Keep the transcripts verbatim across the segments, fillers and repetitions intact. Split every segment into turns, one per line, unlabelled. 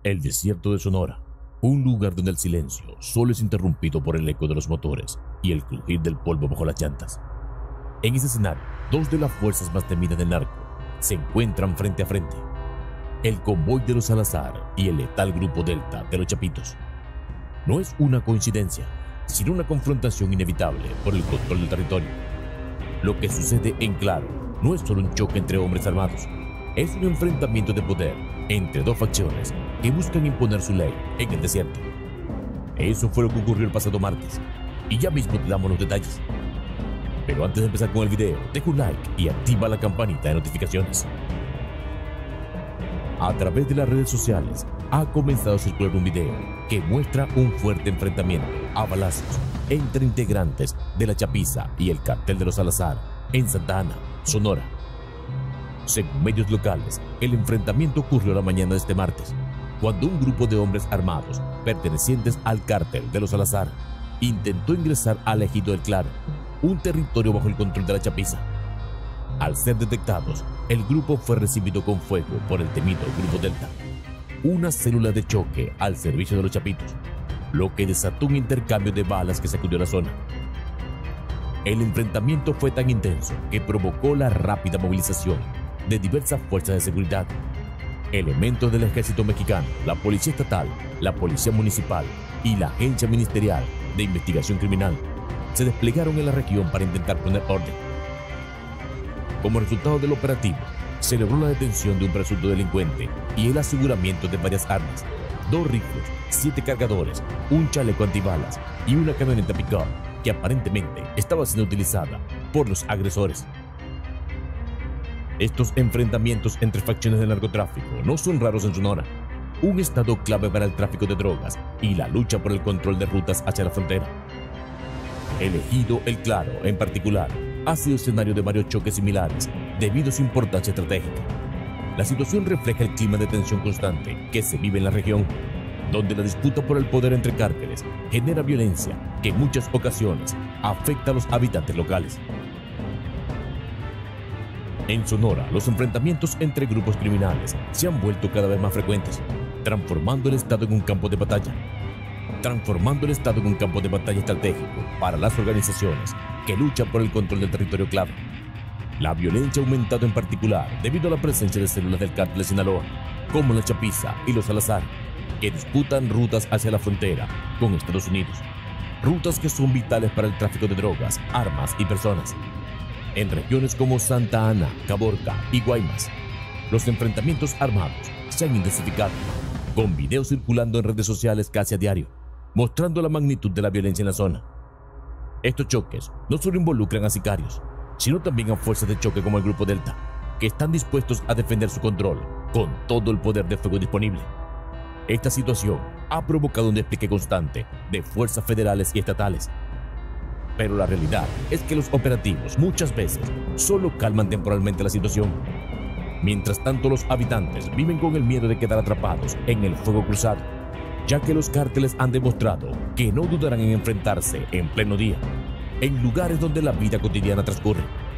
El desierto de Sonora, un lugar donde el silencio solo es interrumpido por el eco de los motores y el crujir del polvo bajo las llantas. En ese escenario, dos de las fuerzas más temidas del narco se encuentran frente a frente: el convoy de los Salazar y el letal grupo Delta de los Chapitos. No es una coincidencia, sino una confrontación inevitable por el control del territorio. Lo que sucede en claro no es solo un choque entre hombres armados, es un enfrentamiento de poder entre dos facciones que buscan imponer su ley en el desierto. Eso fue lo que ocurrió el pasado martes, y ya mismo te damos los detalles. Pero antes de empezar con el video, deja un like y activa la campanita de notificaciones. A través de las redes sociales ha comenzado a circular un video que muestra un fuerte enfrentamiento a balazos entre integrantes de la Chapiza y el cartel de los Salazar en Santa Ana, Sonora. Según medios locales, el enfrentamiento ocurrió la mañana de este martes, cuando un grupo de hombres armados pertenecientes al cártel de los Salazar intentó ingresar al ejido del Claro, un territorio bajo el control de la Chapiza. Al ser detectados, el grupo fue recibido con fuego por el temido Grupo Delta, una célula de choque al servicio de los Chapitos, lo que desató un intercambio de balas que sacudió la zona. El enfrentamiento fue tan intenso que provocó la rápida movilización de diversas fuerzas de seguridad. Elementos del ejército mexicano, la policía estatal, la policía municipal y la agencia ministerial de investigación criminal se desplegaron en la región para intentar poner orden. Como resultado del operativo, se logró la detención de un presunto delincuente y el aseguramiento de varias armas, dos rifles, siete cargadores, un chaleco antibalas y una camioneta pick-up que aparentemente estaba siendo utilizada por los agresores. Estos enfrentamientos entre facciones del narcotráfico no son raros en Sonora, un estado clave para el tráfico de drogas y la lucha por el control de rutas hacia la frontera. El ejido El Claro, en particular, ha sido escenario de varios choques similares debido a su importancia estratégica. La situación refleja el clima de tensión constante que se vive en la región, donde la disputa por el poder entre cárteles genera violencia que en muchas ocasiones afecta a los habitantes locales. En Sonora, los enfrentamientos entre grupos criminales se han vuelto cada vez más frecuentes, transformando el estado en un campo de batalla. transformando el estado en un campo de batalla estratégico para las organizaciones que luchan por el control del territorio clave. La violencia ha aumentado en particular debido a la presencia de células del cártel de Sinaloa, como la Chapiza y los Salazar, que disputan rutas hacia la frontera con Estados Unidos, rutas que son vitales para el tráfico de drogas, armas y personas. En regiones como Santa Ana, Caborca y Guaymas, los enfrentamientos armados se han intensificado, con videos circulando en redes sociales casi a diario, mostrando la magnitud de la violencia en la zona. Estos choques no solo involucran a sicarios, sino también a fuerzas de choque como el Grupo Delta, que están dispuestos a defender su control con todo el poder de fuego disponible. Esta situación ha provocado un despliegue constante de fuerzas federales y estatales. Pero la realidad es que los operativos muchas veces solo calman temporalmente la situación. Mientras tanto, los habitantes viven con el miedo de quedar atrapados en el fuego cruzado, ya que los cárteles han demostrado que no dudarán en enfrentarse en pleno día, en lugares donde la vida cotidiana transcurre.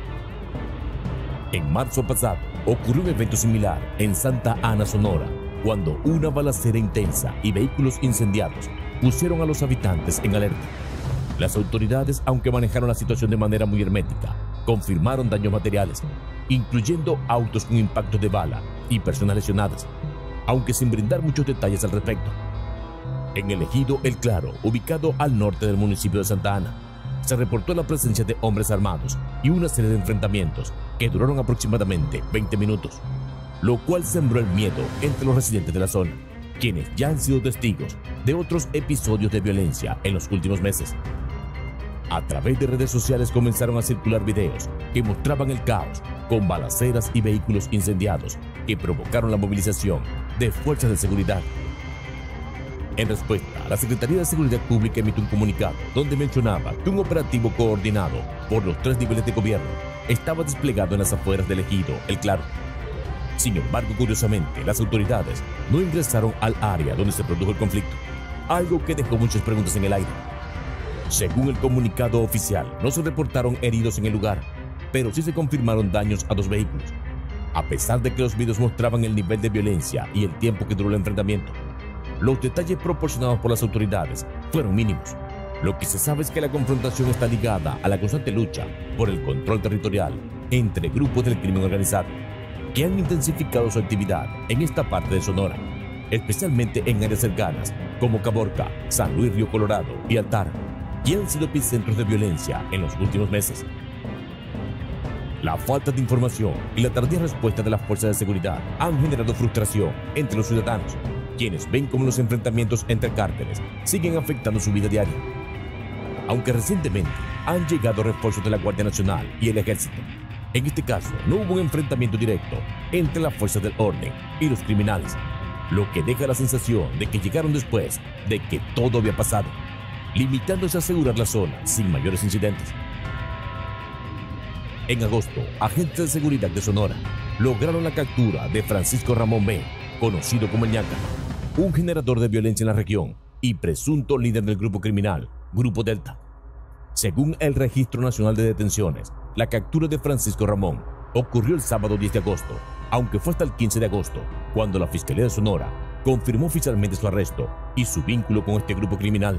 En marzo pasado ocurrió un evento similar en Santa Ana, Sonora, cuando una balacera intensa y vehículos incendiados pusieron a los habitantes en alerta. Las autoridades, aunque manejaron la situación de manera muy hermética, confirmaron daños materiales, incluyendo autos con impactos de bala y personas lesionadas, aunque sin brindar muchos detalles al respecto. En el ejido El Claro, ubicado al norte del municipio de Santa Ana, se reportó la presencia de hombres armados y una serie de enfrentamientos que duraron aproximadamente veinte minutos, lo cual sembró el miedo entre los residentes de la zona, quienes ya han sido testigos de otros episodios de violencia en los últimos meses. A través de redes sociales comenzaron a circular videos que mostraban el caos con balaceras y vehículos incendiados que provocaron la movilización de fuerzas de seguridad. En respuesta, la Secretaría de Seguridad Pública emitió un comunicado donde mencionaba que un operativo coordinado por los tres niveles de gobierno estaba desplegado en las afueras del ejido El Claro. Sin embargo, curiosamente, las autoridades no ingresaron al área donde se produjo el conflicto, algo que dejó muchas preguntas en el aire. Según el comunicado oficial, no se reportaron heridos en el lugar, pero sí se confirmaron daños a dos vehículos. A pesar de que los videos mostraban el nivel de violencia y el tiempo que duró el enfrentamiento, los detalles proporcionados por las autoridades fueron mínimos. Lo que se sabe es que la confrontación está ligada a la constante lucha por el control territorial entre grupos del crimen organizado, que han intensificado su actividad en esta parte de Sonora, especialmente en áreas cercanas como Caborca, San Luis Río Colorado y Altar, y han sido epicentros de violencia en los últimos meses. La falta de información y la tardía respuesta de las fuerzas de seguridad han generado frustración entre los ciudadanos, quienes ven cómo los enfrentamientos entre cárteles siguen afectando su vida diaria. Aunque recientemente han llegado refuerzos de la Guardia Nacional y el Ejército, en este caso no hubo un enfrentamiento directo entre las fuerzas del orden y los criminales, lo que deja la sensación de que llegaron después de que todo había pasado, limitándose a asegurar la zona sin mayores incidentes. En agosto, agentes de seguridad de Sonora lograron la captura de Francisco Ramón B., conocido como el Ñaca, un generador de violencia en la región y presunto líder del grupo criminal Grupo Delta. Según el Registro Nacional de Detenciones, la captura de Francisco Ramón ocurrió el sábado diez de agosto, aunque fue hasta el quince de agosto cuando la Fiscalía de Sonora confirmó oficialmente su arresto y su vínculo con este grupo criminal.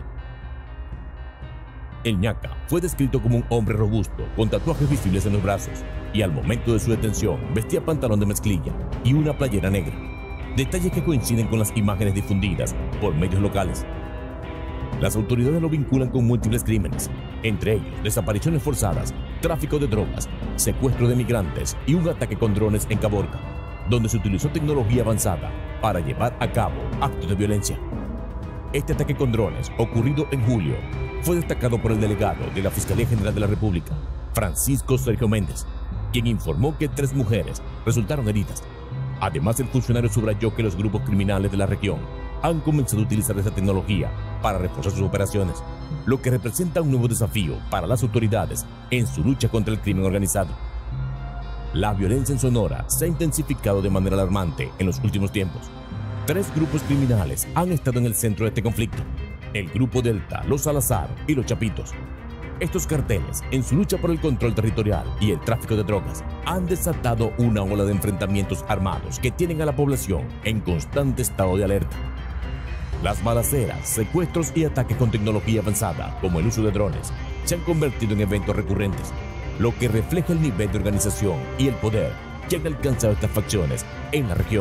El Ñaca fue descrito como un hombre robusto con tatuajes visibles en los brazos y al momento de su detención vestía pantalón de mezclilla y una playera negra, detalles que coinciden con las imágenes difundidas por medios locales. Las autoridades lo vinculan con múltiples crímenes, entre ellos desapariciones forzadas, tráfico de drogas, secuestro de migrantes y un ataque con drones en Caborca, donde se utilizó tecnología avanzada para llevar a cabo actos de violencia. Este ataque con drones, ocurrido en julio, fue destacado por el delegado de la Fiscalía General de la República, Francisco Sergio Méndez, quien informó que tres mujeres resultaron heridas. Además, el funcionario subrayó que los grupos criminales de la región han comenzado a utilizar esta tecnología para reforzar sus operaciones, lo que representa un nuevo desafío para las autoridades en su lucha contra el crimen organizado. La violencia en Sonora se ha intensificado de manera alarmante en los últimos tiempos. Tres grupos criminales han estado en el centro de este conflicto: el Grupo Delta, los Salazar y los Chapitos. Estos carteles, en su lucha por el control territorial y el tráfico de drogas, han desatado una ola de enfrentamientos armados que tienen a la población en constante estado de alerta. Las balaceras, secuestros y ataques con tecnología avanzada, como el uso de drones, se han convertido en eventos recurrentes, lo que refleja el nivel de organización y el poder que han alcanzado estas facciones en la región.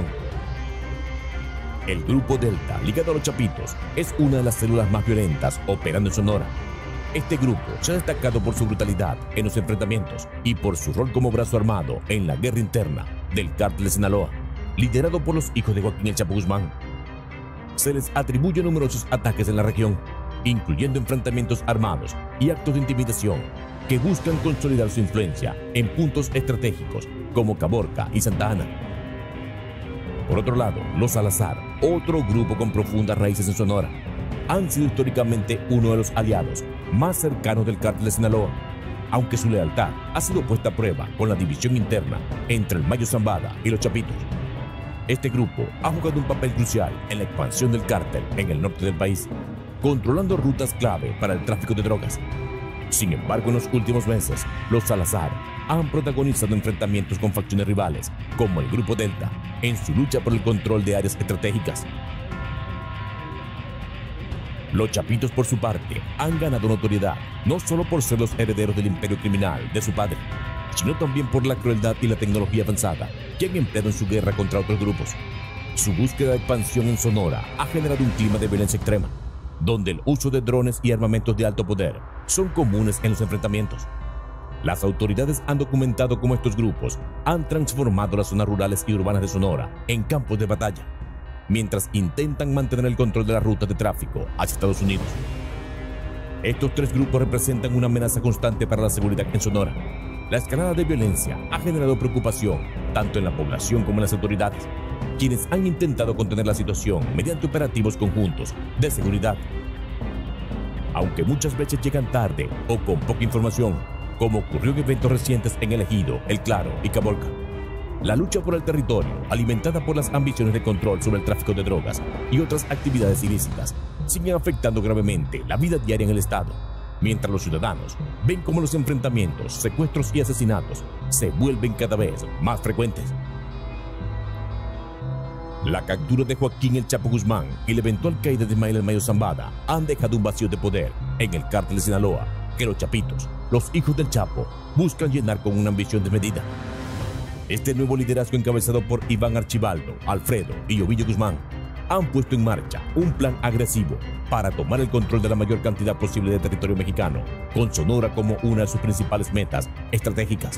El Grupo Delta, ligado a los Chapitos, es una de las células más violentas operando en Sonora. Este grupo se ha destacado por su brutalidad en los enfrentamientos y por su rol como brazo armado en la guerra interna del cártel de Sinaloa, liderado por los hijos de Joaquín El Chapo Guzmán. Se les atribuye numerosos ataques en la región, incluyendo enfrentamientos armados y actos de intimidación que buscan consolidar su influencia en puntos estratégicos como Caborca y Santa Ana. Por otro lado, los Salazar, otro grupo con profundas raíces en Sonora, han sido históricamente uno de los aliados más cercanos del cártel de Sinaloa, aunque su lealtad ha sido puesta a prueba con la división interna entre el Mayo Zambada y los Chapitos. Este grupo ha jugado un papel crucial en la expansión del cártel en el norte del país, controlando rutas clave para el tráfico de drogas. Sin embargo, en los últimos meses, los Salazar han protagonizado enfrentamientos con facciones rivales, como el Grupo Delta, en su lucha por el control de áreas estratégicas. Los Chapitos, por su parte, han ganado notoriedad no solo por ser los herederos del imperio criminal de su padre, sino también por la crueldad y la tecnología avanzada que han empleado en su guerra contra otros grupos. Su búsqueda de expansión en Sonora ha generado un clima de violencia extrema, donde el uso de drones y armamentos de alto poder son comunes en los enfrentamientos. Las autoridades han documentado cómo estos grupos han transformado las zonas rurales y urbanas de Sonora en campos de batalla, mientras intentan mantener el control de las rutas de tráfico hacia Estados Unidos. Estos tres grupos representan una amenaza constante para la seguridad en Sonora. La escalada de violencia ha generado preocupación tanto en la población como en las autoridades, quienes han intentado contener la situación mediante operativos conjuntos de seguridad. Aunque muchas veces llegan tarde o con poca información, como ocurrió en eventos recientes en El Ejido, El Claro y Caborca, la lucha por el territorio, alimentada por las ambiciones de control sobre el tráfico de drogas y otras actividades ilícitas, sigue afectando gravemente la vida diaria en el estado, mientras los ciudadanos ven cómo los enfrentamientos, secuestros y asesinatos se vuelven cada vez más frecuentes. La captura de Joaquín El Chapo Guzmán y la eventual caída de Ismael El Mayo Zambada han dejado un vacío de poder en el cártel de Sinaloa que los chapitos, los hijos del Chapo, buscan llenar con una ambición desmedida. Este nuevo liderazgo encabezado por Iván Archibaldo, Alfredo y Ovidio Guzmán han puesto en marcha un plan agresivo para tomar el control de la mayor cantidad posible de territorio mexicano, con Sonora como una de sus principales metas estratégicas.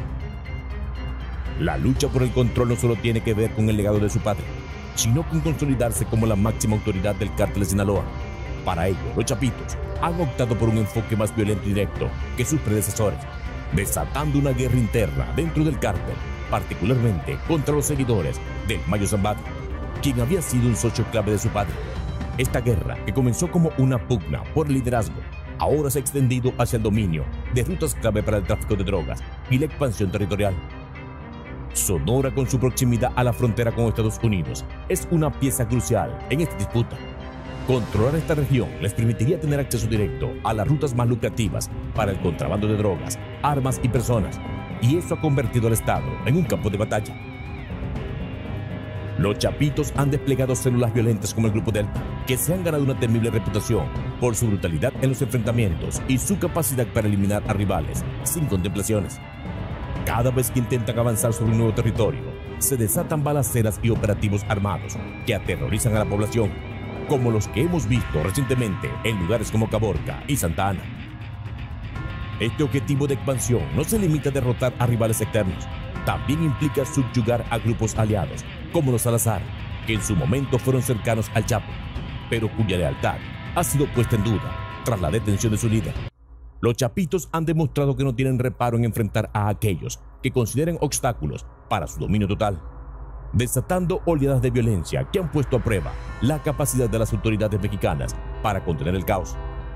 La lucha por el control no solo tiene que ver con el legado de su padre, sino con consolidarse como la máxima autoridad del cártel de Sinaloa. Para ello, los chapitos han optado por un enfoque más violento y directo que sus predecesores, desatando una guerra interna dentro del cártel, particularmente contra los seguidores del Mayo Zambada, quien había sido un socio clave de su padre. Esta guerra, que comenzó como una pugna por el liderazgo, ahora se ha extendido hacia el dominio de rutas clave para el tráfico de drogas y la expansión territorial. Sonora, con su proximidad a la frontera con Estados Unidos, es una pieza crucial en esta disputa. Controlar esta región les permitiría tener acceso directo a las rutas más lucrativas para el contrabando de drogas, armas y personas, y eso ha convertido al Estado en un campo de batalla. Los chapitos han desplegado células violentas como el Grupo Delta, que se han ganado una temible reputación por su brutalidad en los enfrentamientos y su capacidad para eliminar a rivales sin contemplaciones. Cada vez que intentan avanzar sobre un nuevo territorio, se desatan balaceras y operativos armados que aterrorizan a la población, como los que hemos visto recientemente en lugares como Caborca y Santa Ana. Este objetivo de expansión no se limita a derrotar a rivales externos, también implica subyugar a grupos aliados, como los Salazar, que en su momento fueron cercanos al Chapo, pero cuya lealtad ha sido puesta en duda tras la detención de su líder. Los chapitos han demostrado que no tienen reparo en enfrentar a aquellos que consideren obstáculos para su dominio total, desatando oleadas de violencia que han puesto a prueba la capacidad de las autoridades mexicanas para contener el caos.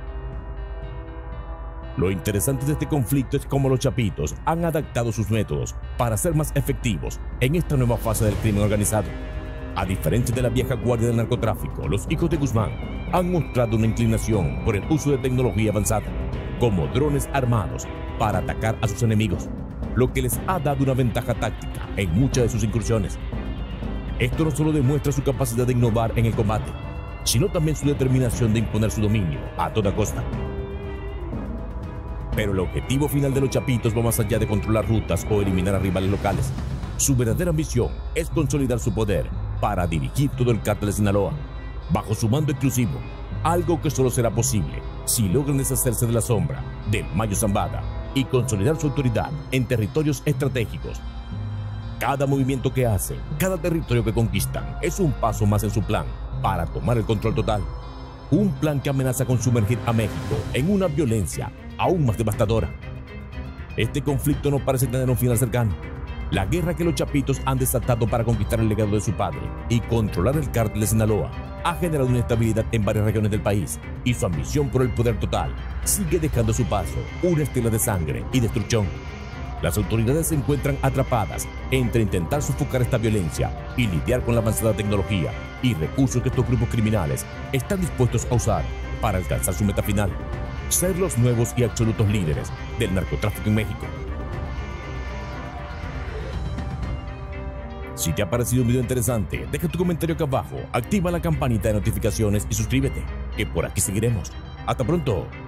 Lo interesante de este conflicto es cómo los chapitos han adaptado sus métodos para ser más efectivos en esta nueva fase del crimen organizado. A diferencia de la vieja guardia del narcotráfico, los hijos de Guzmán han mostrado una inclinación por el uso de tecnología avanzada, como drones armados, para atacar a sus enemigos, lo que les ha dado una ventaja táctica en muchas de sus incursiones. Esto no solo demuestra su capacidad de innovar en el combate, sino también su determinación de imponer su dominio a toda costa. Pero el objetivo final de los chapitos va más allá de controlar rutas o eliminar a rivales locales. Su verdadera ambición es consolidar su poder para dirigir todo el cártel de Sinaloa, bajo su mando exclusivo, algo que solo será posible si logran deshacerse de la sombra del Mayo Zambada y consolidar su autoridad en territorios estratégicos. Cada movimiento que hacen, cada territorio que conquistan, es un paso más en su plan para tomar el control total. Un plan que amenaza con sumergir a México en una violencia aún más devastadora. Este conflicto no parece tener un final cercano. La guerra que los chapitos han desatado para conquistar el legado de su padre y controlar el cártel de Sinaloa ha generado inestabilidad en varias regiones del país, y su ambición por el poder total sigue dejando a su paso una estela de sangre y destrucción. Las autoridades se encuentran atrapadas entre intentar sofocar esta violencia y lidiar con la avanzada tecnología y recursos que estos grupos criminales están dispuestos a usar para alcanzar su meta final: ser los nuevos y absolutos líderes del narcotráfico en México. Si te ha parecido un video interesante, deja tu comentario acá abajo, activa la campanita de notificaciones y suscríbete, que por aquí seguiremos. ¡Hasta pronto!